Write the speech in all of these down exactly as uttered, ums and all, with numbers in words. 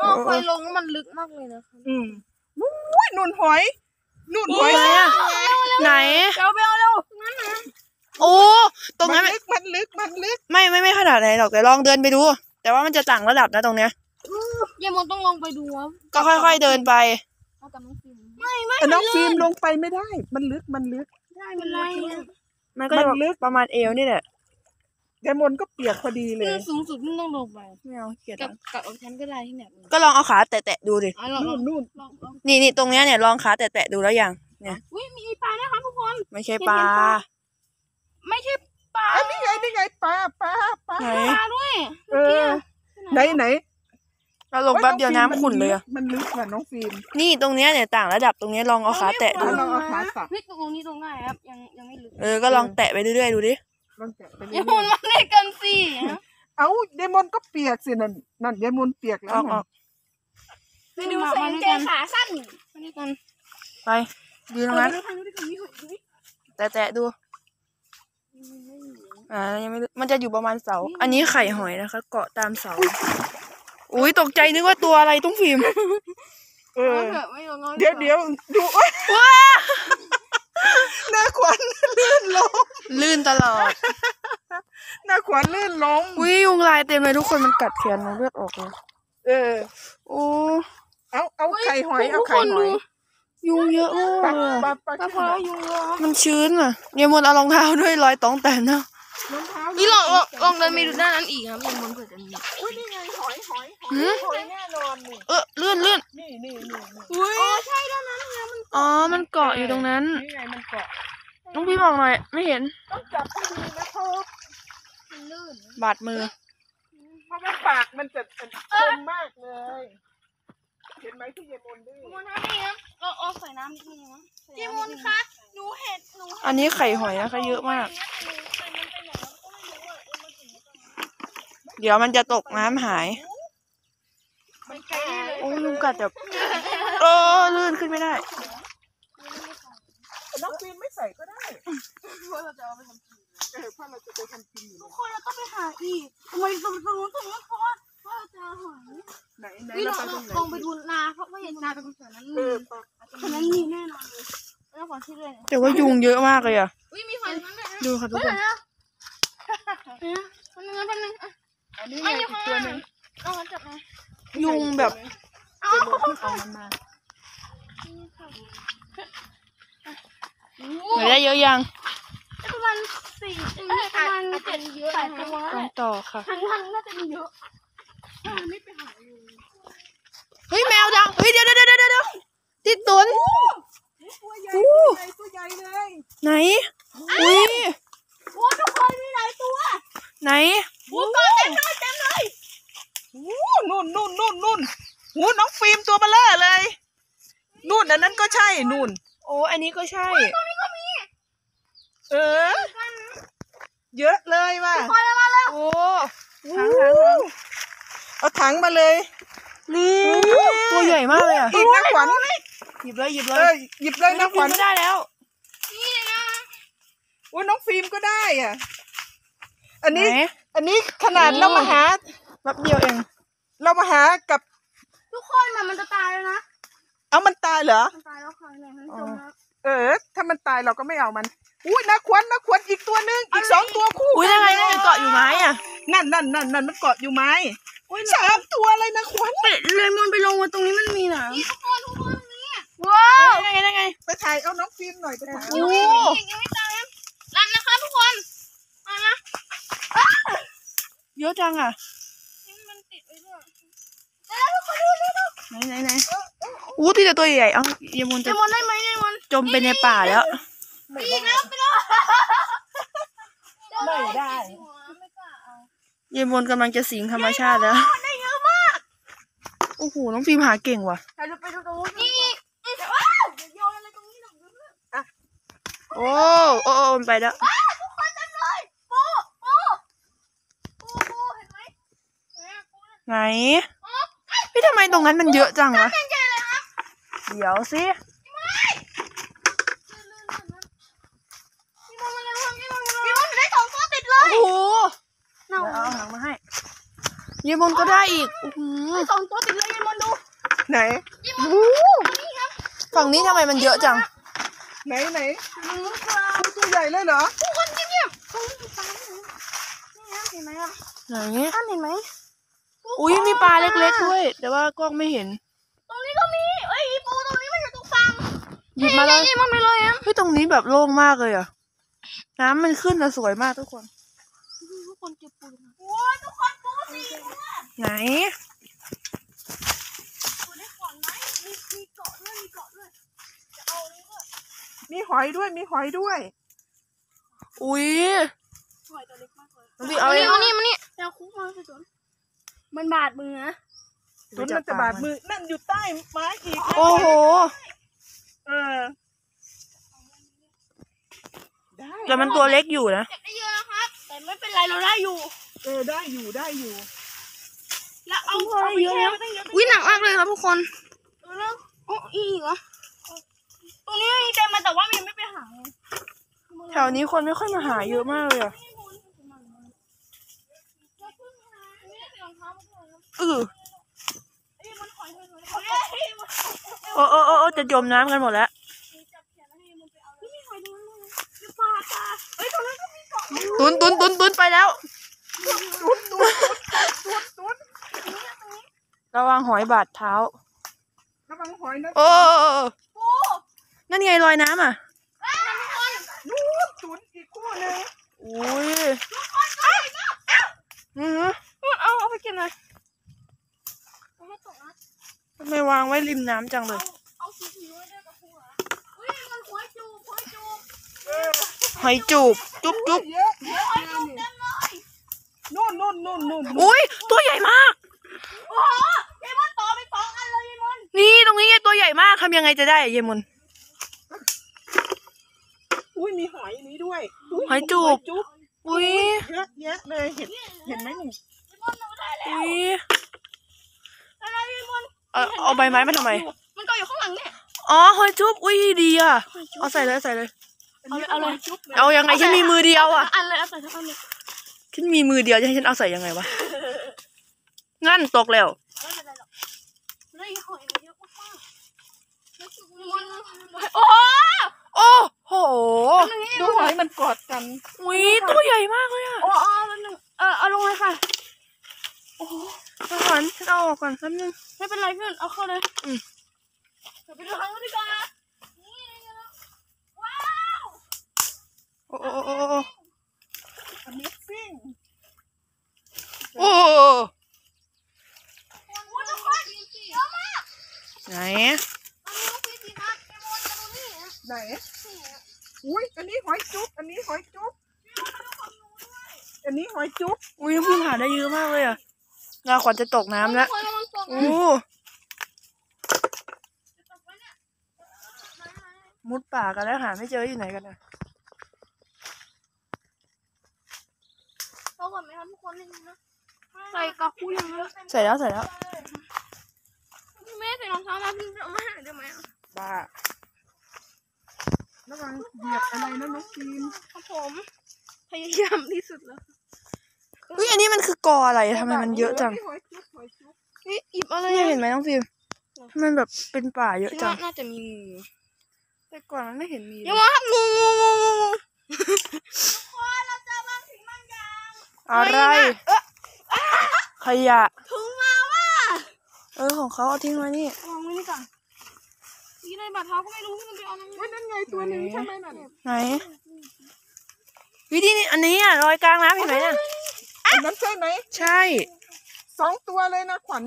เอาไฟลงมันลึกมากเลยนะคะอืมอุ้ยนุ่นหอยนุ่นหอยไหนเร็วเร็วเร็วนั่นนะโอ้ตรงนั้นมันลึกมันลึกมันลึกไม่ไม่ไม่ขนาดไหนหรอกแต่ลองเดินไปดูแต่ว่ามันจะต่างระดับนะตรงเนี้ยยายมนต้องลงไปดูครับก็ค่อยๆเดินไปเอากับน้องฟิล์มไม่ไม่น้องฟิล์มลงไปไม่ได้มันลึกมันลึกได้มันไรมันก็ลึกประมาณเอวนี่แหละยายมนก็เปียกพอดีเลยสูงสุดที่ต้องลงไปไม่เอาเกียดกับกับเอาฉันก็ได้ที่แบบก็ลองเอาขาแตะๆดูดินู่นนู่นนี่นี่ตรงเนี้ยเนี่ยลองขาแตะๆดูแล้วยังเนี่ยอุ้ยมีปลานะคะทุกคนไม่ใช่ปลาไม่ใช่ปลาอันนี้ไงนี่ไงปลาปลาปลาปลาด้วยเออไหนไหนเราลงแป๊บเดียวน้ำขุ่นเลยมันลึกกว่าน้องฟิล์มนี่ตรงเนี้ยเนี่ยต่างระดับตรงเนี้ยลองเอาขาแตะดูลองเอาขาสับเฮ้ยตรงนี้ตรงง่ายครับยังยังไม่ลึกเออก็ลองแตะไปเรื่อยๆดูดิลองแตะไปเรื่อยๆยายมนมาในกันสิเอ้ายายมนก็เปียกสินั่นนั่นยายมนเปียกแล้วออกไปดูใส่กางเกงขาสั้นไปด้วยกันไปดูตรงนั้นแตะๆดูอ่ายังไม่มันจะอยู่ประมาณเสาอันนี้ไข่หอยนะคะเกาะตามเสาอุ้ยตกใจนึกว่าตัวอะไรต้องฟิล์มเออเดี๋ยวเดี๋ยวดูว้าหน้าขวัญลื่นล้มลื่นตลอดหน้าขวัญลื่นล้มอุ้ยยุงลายเต็มเลยทุกคนมันกัดแขนมันเลือดออกเลยเออโอ้เอาเอาไข่หอยเอาไข่หอยยุงเยอะมากปลาปลาปลายุงเยอะมันชื้นอ่ะยายมนเอารองเท้าด้วยรอยตองแต่เนาะนี่ลองลองเดินไปดูด้านนั้นอีกครับยายมนเผื่อจะมีอุ้ยนี่ไงหอยหอยหอยแน่นอนนี่เออเลื่อนเลื่อนนี่นี่นี่อุ้ยอ๋อใช่ด้านนั้นไงมันอ๋อมันเกาะอยู่ตรงนั้นนี่ไงมันเกาะน้องพี่มองหน่อยไม่เห็นต้องจับให้ดีนะพ่อมันลื่นบาดมือเพราะว่าปากมันจะเป็นคมมากเลยเห็นไหมที่ยายมนดื้อมนทำนี่ครับเราเอาใส่น้ำนิดนึงนะยายมนคะหนูเห็ดหนูอันนี้ไข่หอยนะคะเยอะมากเดี๋ยวมันจะตกน้ำหายโอ้ยุงกัดแบบเออลื่นขึ้นไม่ได้น้องฟิล์มไม่ใส่ก็ได้เพราะเราจะเอาไปทำกินเออเพราะเราจะไปทำกินอยู่ทุกคนเราต้องไปหาอีกทำไมตรงตรงนู้นตรงนู้นเพราะว่าเพราะเราจะหอยไหนไหนเราลองไปดูนาเพราะว่าเห็นนาตรงส่วนนั้นมีส่วนนั้นมีแน่นอนเลยแล้วขอที่เลยแต่ว่ายุงเยอะมากเลยอ่ะอุ้ยมีหอยนั้นเลยดูค่ะทุกคนเนี่ยคนนึงคนนึงอันนี้อีกตัวนึงเอาจับมายุงแบบเอาเอามันมาเหลือได้เยอะยังประมาณสี่ประมาณเจ็ดเยอะแปดตัวต้องต่อค่ะทั้งทั้งน่าจะมีเยอะไม่ไปหาอยู่เฮ้ยแมวดังเฮ้ยเดี๋ยวเดี๋ยวเดี๋ยวเดี๋ยวติดตุนตัวใหญ่ตัวใหญ่เลยไหนอุ้ยโอ้ทุกคนมีหลายตัวไหนโอ้กอดเต็มเลยเต็มเลยโอ้นู่นนู่นนู่นนู่นโอ้น้องฟิล์มตัวเบลอเลยนู่นอันนั้นก็ใช่นู่นโอ้อันนี้ก็ใช่ตรงนี้ก็มีเออเยอะเลยว่ะโอ้ถังถังเอาถังมาเลยนี่ตัวใหญ่มากเลยอ่ะอีกนะขวัญหยิบเลยหยิบเลยหยิบเลยนะขวัญไม่ได้แล้วนี่นะโอ้น้องฟิล์มก็ได้อ่ะอันนี้อันนี้ขนาดเรามาหาแป๊บเดียวเองเรามาหากับทุกคนมันมันจะตายแล้วนะเอามันตายเหรอมันตายแล้วค่ะเนี่ยมันจมแล้วเออถ้ามันตายเราก็ไม่เอามันอุ้ยนักขวัญนักขวัญอีกตัวนึงอีกสองตัวคู่อุ้ยยังไงเนี่ยเกาะอยู่ไม้อ่ะนั่นนั่นนั่นนั่นมันเกาะอยู่ไม้สามตัวอะไรนะขวัญเป็ดเลยมันไปลงมาตรงนี้มันมีหนังทุกคนทุกคนนี่ว้าวยังไงยังไงไปถ่ายเอาน้องฟิล์มหน่อยไปถ่ายโอ้ยังไม่ตายรันนะคะทุกคนมานะเยอะจังอ่ะมันติดไว้ด้วยแล้วทุกคนดูดูดูไหนไหนไหนอู้ที่ตัวใหญ่ๆเอ้าเยมนจะเยมนได้ไหมเยมนจมไปในป่าแล้วอีกแล้วไปแล้วไม่ได้เยมนกำลังจะสิงธรรมชาติแล้วได้เยอะมากโอ้โหน้องฟิล์มหาเก่งว่ะไปดูไปดูตรงนี้ว้าวโยนอะไรตรงนี้หน่อยอ่ะโอ้โอ้มันไปแล้วทุกคนเต็มเลยปูปูปูปูเห็นไหมไหนพี่ทำไมตรงนั้นมันเยอะจังวะเดี๋ยวสิโอ้โหเอาหางมาให้เยมอนก็ได้อีกอื้อหือสองตัวติดเลยยายมนดูไหนโอ้ฝั่งนี้ทำไมมันเยอะจังไหนไหนมึงกลัวตัวใหญ่เลยเหรอทุกคนเงียบๆตรงนี้มีปลานี่นะเห็นไหมอ่ะไหนท่านเห็นไหมอุ้ยมีปลาเล็กๆด้วย แต่ว่ากล้องไม่เห็นตรงนี้ก็มีเอ้ยอีปูตรงนี้มันอยู่ตรงฝั่งหยิบมาเลยยายมนไปเลยอ่ะเฮ้ยตรงนี้แบบโล่งมากเลยอ่ะ น้ำมันขึ้นแล้วสวยมากทุกคนทุกคนเก็บปูโอ้ยทุกคนปูสิไหนปูได้ก่อนไหมมีมีเกาะด้วยมีเกาะด้วยจะเอานี่ด้วยมีหอยด้วยมีหอยด้วยอุ้ยหอยตัวเล็กมากเลยน้องพี่เอามาเอนี่งมานี่มานี่เอาคุกมาสิจนมันบาดมือนะจนมันจะบาดมือนั่นอยู่ใต้ไม้อีกโอ้โหเออได้แต่มันตัวเล็กอยู่นะเก็บได้เยอะนะครับ แต่ไม่เป็นไรเราได้อยู่เออได้อยู่ได้อยู่แล้วเอาเอาไปแช่ไว้ตั้งเยอะวิหนักมากเลยครับทุกคนเออแล้วอ๋ออีกเหรอตรงนี้มีเต็มมาแต่ว่ามันยังไม่ไปหาแถวนี้คนไม่ค่อยมาหาเยอะมากเลยอ่ะเออโอ้โอ้โอ้โอ้จะจมน้ำกันหมดแล้ว ตุนตุนตุนตุนไปแล้วตุ้นตุ้นตุ้นตุ้นระวังหอยบาดเท้าระวังหอยนะโอ้นั่นไงลอยน้ำอ่ะนู้นตุ้นอีกคู่หนึ่งอุ้ยอือเอาเอาไปกินเลยทำไมวางไว้ริมน้ำจังเลยเอาสีผิวไว้ด้วยกับหัวอุ้ยมันหัวจูบหัวจูบเออหอยจูบ จุ๊บจุ๊บเยอะเยอะหัวเลยจูบนี่เต็มเลยนู่นนู่นนู่นนู่นอุ้ยตัวใหญ่มากโอ้โหยายมอนต่อไปสองอันเลยยายมอนนี่ตรงนี้ไงตัวใหญ่มากทำยังไงจะได้อะเยมนอุ้ยมีหอยนี้ด้วยหอยจูบจุ๊บอุ้ยเยอะแยะเลยเห็นเห็นไหมนี่ยายมอนหนูได้แล้วอุ้ยอะไรยายมอนเอาเอาใบไม้มาทำไมมันก็อยู่ข้างหลังเนี่ยอ๋อหอยจุ๊บอุ้ยดีอ่ะเอาใส่เลยใส่เลยอันนี้เอาเลยจุ๊บเลยเอายังไงฉันมีมือเดียวอ่ะอันเลยเอาใส่ทั้งอันเลยฉันมีมือเดียวจะให้ฉันเอาใส่ยังไงวะงั้นตกแล้วไม่เป็นไรหรอกได้หอยมาเยอะมากๆมันโอ้โหโอ้โหดูหอยมันกอดกันอุ้ยตัวใหญ่มากเลยอ่ะโอ้โอ้มันหนึ่งเออเอาลงเลยค่ะโอ้โหก่อนฉันเอาออกก่อนแป๊บนึงไม่เป็นไรเพื่อนเอาเข้าเลยอืมเดี๋ยวไปดูทางนู้นดีกว่านะนี่นะว้าวโอ้โอ้โอ้โอ้ Amazing โอ้โอ้ทุกคนเยอะมากไหนอันนี้ลูกพี่สีครับเอมอนจะดูนี่ไหนอุ้ยอันนี้หอยจุ๊บอันนี้หอยจุ๊บอันนี้หอยจุ๊บอุ้ยเพิ่งหาได้เยอะมากเลยอ่ะงาขวัญจะตกน้ำแล้วคนระวังตกโอ้นะมุดป่ากันแล้วหาไม่เจออยู่ไหนกันนะเราก่อนไหมครับทุกคนนี่นะใส่กระคุยอย่างนี้ใส่แล้วใส่แล้วพี่เมย์ใส่รองเท้ามาพี่เอามาให้หน่อยได้ไหมอ่ะบ้าระวังเหยียบอะไรนะน้องฟิล์มครับผมพยายามที่สุดแล้วอุ้ยอันนี้มันคือกออะไรทำไมมันเยอะจังหอยจุ๊บหอยจุ๊บนี่หยิบอะไรเนี่ยอ่ะเห็นไหมน้องฟิล์มทำไมแบบเป็นป่าเยอะคิดจัว่าง น่าจะมีงูแต่ก่อนมันไม่เห็นมีอย่ามาครับงูงูงูงูงูทุกคนเราเจอบางสิ่งบางอย่างอะไรขยะถึงมาว่าเออของเขาเอาทิ้งไว้นี่วางไว้นี่ก่อนนี่ในบาดเท้าก็ไม่รู้ที่มันไปเอานั่นอุ้ยนั่นไงตัวหนึ่งใช่ไหมนั่นไหนวิธีนี้อันนี้อ่ะลอยกลางน้ำเห็นไหมน่ะอันนั้นใช่ไหมใช่สองตัวเลยนะขวัญ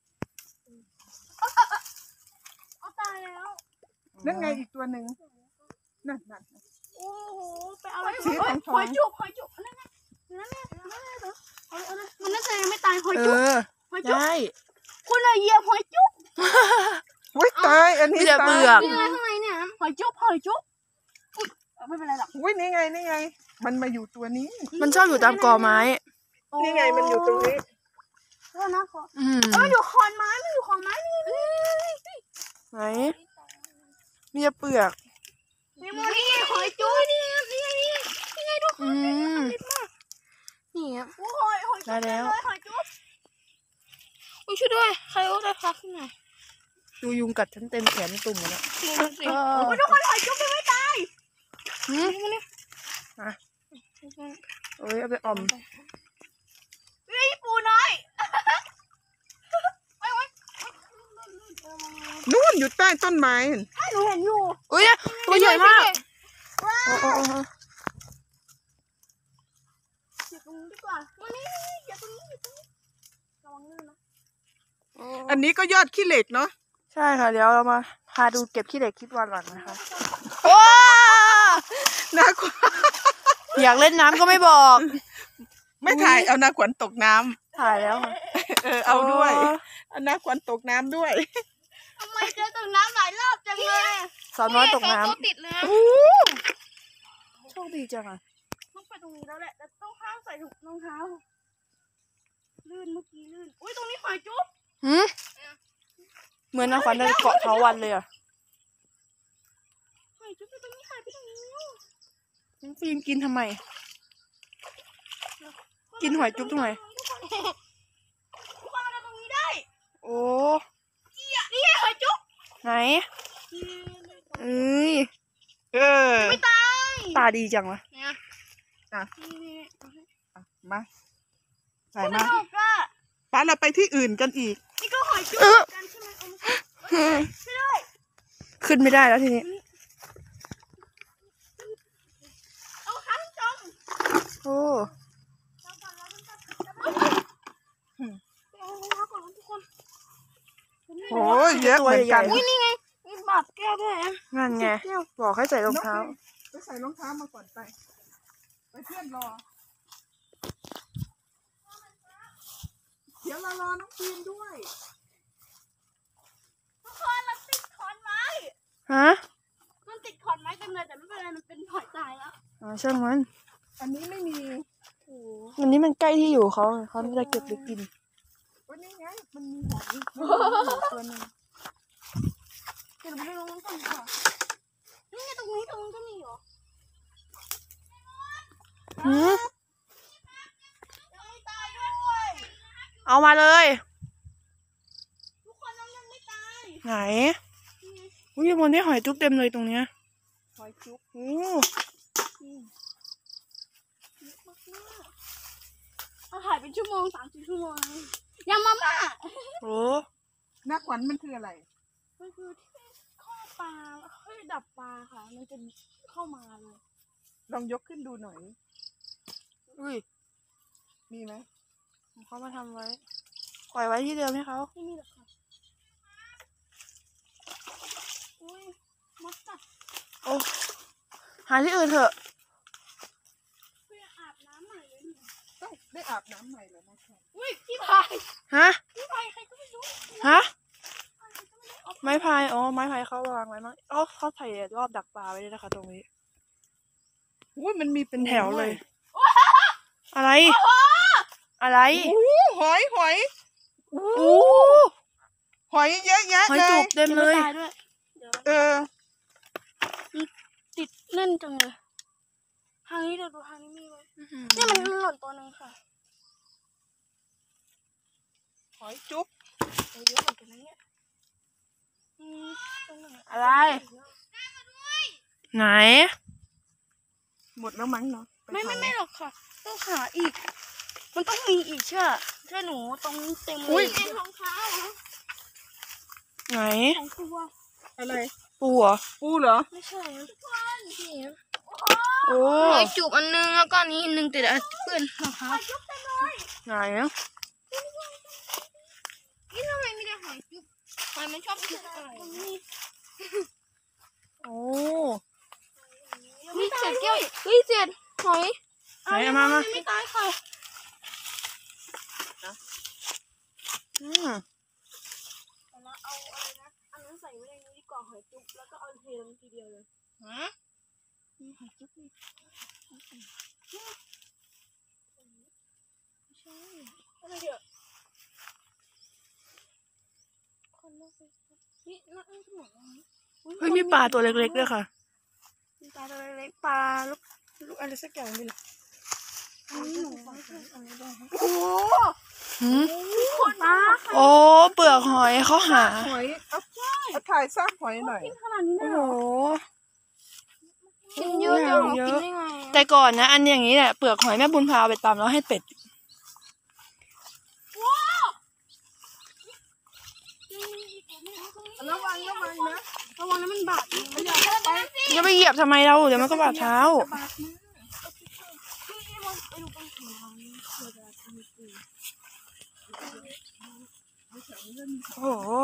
เอาตายแล้วนั่นไงอีกตัวหนึ่งนั่นนั่นโอ้โหไปเอาอะไรสีทองทองหอยจุบหอยจุบนั่นไงนั่นไงนั่นไงเหรอเอาเลยเอาเลยมันน่าจะยังไม่ตายหอยเอจุบอหอยจุบได้คุณอะเหยียบหอยจุบอุ้ยตายอันนี้มีแต่ตาเปลืยอกนี่อะไรข้างในเนี่ยหอยจุบหอยจุบอุ๊ยไม่เป็นไรหรอกอุ้ยนี่ไงนี่ไง มันมาอยู่ตัวนี้มันชอบอยู่ตามกอไม้นี่ไงมันอยู่ตรงนี้โทษนะขออืมเอออยู่ขอนไม้ไม่อยู่ขอนไม้นี่นี่ไหนมีแต่เปลือกนี่มันนี่หอยจุบนี่นี่นี่นี่ไงทุกคนอืมนี่ครับโอ้ยหอยจุบได้แล้วหอยจุบด้วยใครก็ได้พักขึ้นหน่อยดูยุงกัดฉันเต็มแขนตุ่มหมดแล้วดูสิโอ้ยทุกคนหอยจุ๊บยังไม่ตายหืมอ่ะเอ้ยเอาไปออมเฮ้ยปูน้อยไปไว้นู่นอยู่ใต้ต้นไม้ให้หนูเห็นอยู่อุ้ยตัวใหญ่มากว้าโอ้โอ้โอ้อย่าตรงนี้ดีกว่ามานี่อย่าตรงนี้อย่าตรงนี้ระวังลื่นนะอันนี้ก็ยอดขี้เหล็กเนาะใช่ค่ะเดี๋ยวเรามาพาดูเก็บขี้เหล็กคลิปวันหลังนะคะว้านาขวัญอยากเล่นน้ำก็ไม่บอกไม่ถ่ายเอานาขวัญตกน้ำถ่ายแล้วค่ะเออเอาด้วยเอานาขวัญตกน้ำด้วยทำไมเจอตกน้ำหลายรอบจังเลยสาวน้อยตกน้เขาติดแล้วำโชคดีจังอ่ะต้องไปตรงนี้แล้วแหละแต่ต้องห้ามใส่ถุงรองเท้าลื่นเมื่อกี้ลื่นอุ้ยตรงนี้หอยจุ๊บหืมเหมือนนางขวัญได้เกาะเถาวันเลยอ่ะหอยจุ๊บอยู่ตรงนี้หายไปตรงนี้น้องฟิล์มกินทำไม กินหอยจุ๊บทำไมทุกคนมาตรงนี้ได้โอ้นี่นี่ไงหอยจุ๊บไหนเอ้ยเออไม่ตายตาดีจังวะเนี่ยอ่ะนี่มาใส่คุณมานกอ่ะป้าเราไปที่อื่นกันอีกนี่ก็หอยจุ๊บเหมือนกันใช่ไหมเอามาไม่ได้ขึ้นไม่ได้แล้วทีนี้เอาทั้งจมโอ้แล้วก่อนแล้วมันจะไปเอารองเท้าก่อนนะทุกคนโอ้ยเยอะเหมือนกันอุ้ยนี่ไงมีบาดแก้วด้วยนะนั่นไง บอกให้ใส่รองเท้าไปใส่รองเท้ามาก่อนไป ไปเพื่อนรอ เดี๋ยวเรารอน้องฟิล์มด้วยทุกคนเราติดขอนไม้ฮะมันติดขอนไม้กันเลยแต่ไม่เป็นไรมันเป็นหอยตายแล้วอ๋อช่างมันอันนี้ไม่มีโอ้วันนี้มันใกล้ที่อยู่เขาเขาไม่ได้เก็บไปกินวันนี้ไง มันมีหอยมันมีหอยตัวหนึงเดี๋ยวเราไปลงน้ำก่อนค่ะนี่ไงตรงนี้ตรงนี้ก็มีเหรอหืมยังไม่ตายด้วยเอามาเลยทุกคนน้องยังไม่ตายไหน อุ้ยบนนี้หอยจุ๊บเต็มเลยตรงเนี้ยหอยจุ๊บโอ้เอาถ่ายเป็นชั่วโมงสามสิบชั่วโมงยังมาม่าโอ้นาขวัญมันคืออะไรมันคือที่ข้อปลาเฮ้ยดับปลาค่ะ มันจะเข้ามาเลยลองยกขึ้นดูหน่อยอุ้ยมีไหมเขามาทำไว้ ปล่อยไว้ที่เดิมให้เขาไม่มีหรอกค่ะอุ้ยมดกัดโอ้หาที่อื่นเถอะเพื่ออาบน้ำใหม่เลยเนี่ยต้องได้อาบน้ำใหม่แล้วนะคะอุ้ยพี่พายฮะพี่พายใครก็ไม่รู้ฮะใครก็ไม่รู้เอาไม้พาย อ๋อ ไม้พายเขาวางไว้มั้งอ๋อเขาใส่รอบดักปลาไว้ด้วยนะคะ ตรงนี้อุ้ยมันมีเป็นแถวเลย อะไร อะไรโอ้หอยหอยโอ้หอยเยอะแยะหอยเลจุยกเต็มเลยตายด้วยเดี๋ยวเออติดแน่นจังเลยทางนี้เดี๋ยวดูทางนี้มีไหมนี่มันหล่นตัวหนึ่งค่ะหอยจุ๊บเยอะเหมือนกันนะเนี่ยอืมตรงไหนอะไร ไหนหมดแล้วมั้งเนาะปไม่ไม่ทำไม่หรอกค่ะ ต้องหาอีก มันต้องมีอีกเชื่อเชื่อหนูตรงนี้เต็มเลอุ๊ยยเป็นรองเท้าเหรอไหนของตัวอะไรปูเหรอปูเหรอไม่ใช่ทุกคนนี่โอ้หอยจูบอันนึงแล้วก็อันนี้อันนึงแต่เดี๋ยวเปื้อนรองเท้าจุ๊บเต็มเลยไหนนี่ทำไมมีแต่หอยจุ๊บหอยมันชอบจุ๊บอะไรนี่โอ้มีเศษแก้วเฮ้ยเศษหอยไหนเอามามาไม่ตายค่ะอืมแล้วเอาอะไรนะอันนั้นใส่ไว้ในนี้ดีกว่าหอยจุ๊บแล้วก็เอาเทลงทีเดียวเลยฮะมีหอยจุ๊บนี่ไม่ใช่อะไรเดี๋ยวคนเลิกไปนี่น่าจะหมดแล้วเฮ้ยมีปลาตัวเล็กๆด้วยค่ะมีปลาตัวเล็กปลาลูกลูกอะไรสักอย่างนี่แหละอันนี้หนูฟังอันนี้ได้โอ้โหหืมปลาโอ้เปลือกหอยเขาหาหอยเอาเอาถ่ายซากหอยหน่อยขนาดนี้โอ้นะโหกินเยอะจังกินได้ไงแต่ก่อนนะอันอย่างนี้แหละเปลือกหอยแม่บุญพาเอาไปตำแล้วให้เป็ดระวังระวังนะระวังนะมันบาดมันอยากไปอย่าไปเหยียบทำไมเราเดี๋ยวมันก็บาดเท้า โอ้โห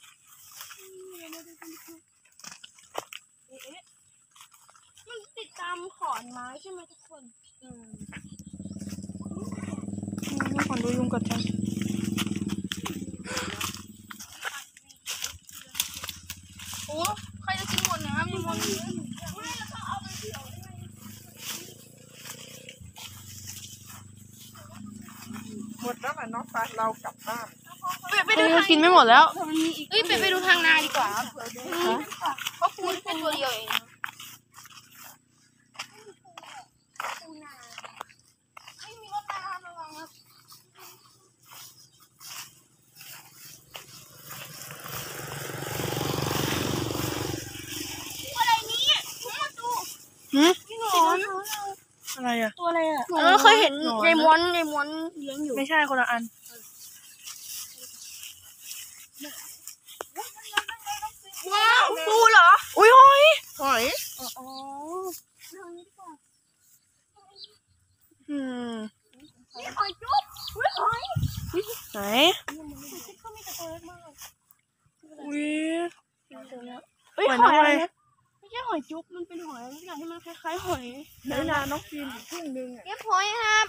มันติดตามขอนไม้ใช่ไหมทุกคนไม่ขอดูยุงกัดฉันโอ้ใครจะกินหมดนะมีหมดเลยไม่แล้วก็เอาไปเผื่อหมดแล้วอ่ะน้องฟ้าเรากลับบ้านไปเอ้ดูยทางกินไม่หมดแล้วเอ้ยไปไปดูทางนาดีกว่าครับเพราะปูนเป็นตัวเดียวเองไม่มีรถมาระวังครับอะไรนี่ผมมาดูหืมพี่หนอนอะไรอ่ะตัวอะไรอ่ะเออเคยเห็นหนอนยายม้วนยายม้วนเลี้ยงอยู่ไม่ใช่คนละอันว้าวปูเหรออุ้ยหอยหอยอ๋อทางนี้ดีกว่าอืมนี่หอยจุ๊บอุ้ยหอยไหนก็มีแต่ตัวเล็กมากอุ้ยเฮ้ยหอยหน้ออย ยอะไรอะไรนะไม่ใช่หอยจุ๊บมันเป็นหอยอะไรอย่างที่มันคล้ายๆหอยไหนนาน้องฟิล์มอีกครึ่งนึงอ่ะเก็บหอยครับ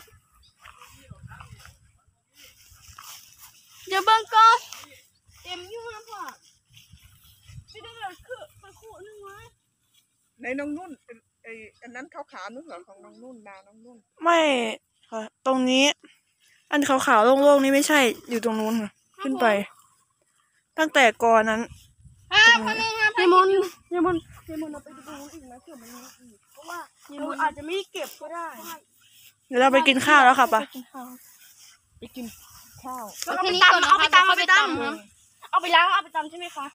เดี๋ยวเบิ่งก่อนเต็มอยู่นะพ่อไม่ได้เลยคือไปขู่นึงไว้ในน้องนุ่นไอ้อันนั้นขาวๆนุ่นเหรอของน้องนุ่นนาน้องนุ่นไม่ค่ะ ตรงนี้ อันขาวๆโล่งๆนี่ไม่ใช่อยู่ตรงนู้นค่ะขึ้นไป ตั้งแต่ก่อนนั้นอ่าคนนึงครับเยมอนเยมอนเยมอนเราไปดูตรงนู้นอีกนะเผื่อมันมีอีกเพราะว่าเราอาจจะไม่ได้เก็บก็ได้เดี๋ยวเราไปกินข้าวแล้วค่ะปะไปกินข้าวเอาไปตำเอาไปตำเอาไปตำเอาไปล้างเอาไปตำใช่ไหมคะ